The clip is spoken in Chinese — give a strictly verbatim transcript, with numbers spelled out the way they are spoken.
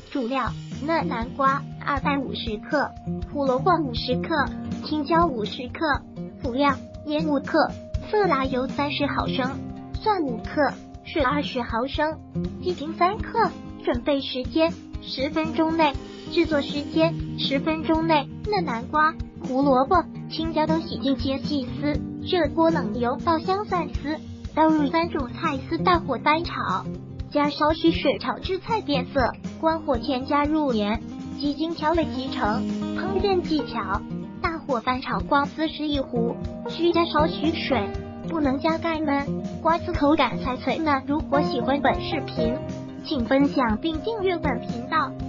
主料：嫩南瓜二百五十克，胡萝卜五十克，青椒五十克。辅料：盐五克，色拉油三十毫升，蒜五克，水二十毫升，鸡精三克。准备时间：十分钟内。制作时间：十分钟内。嫩南瓜、胡萝卜、青椒都洗净切细丝，热锅冷油爆香蒜丝，倒入三种菜丝，大火翻炒，加少许水炒至菜变色，关火前加入盐、鸡精调味即成。烹饪技巧：大火翻炒瓜丝十一壶，需加少许水，不能加盖焖，瓜丝口感才脆嫩。如果喜欢本视频，请分享并订阅本频道。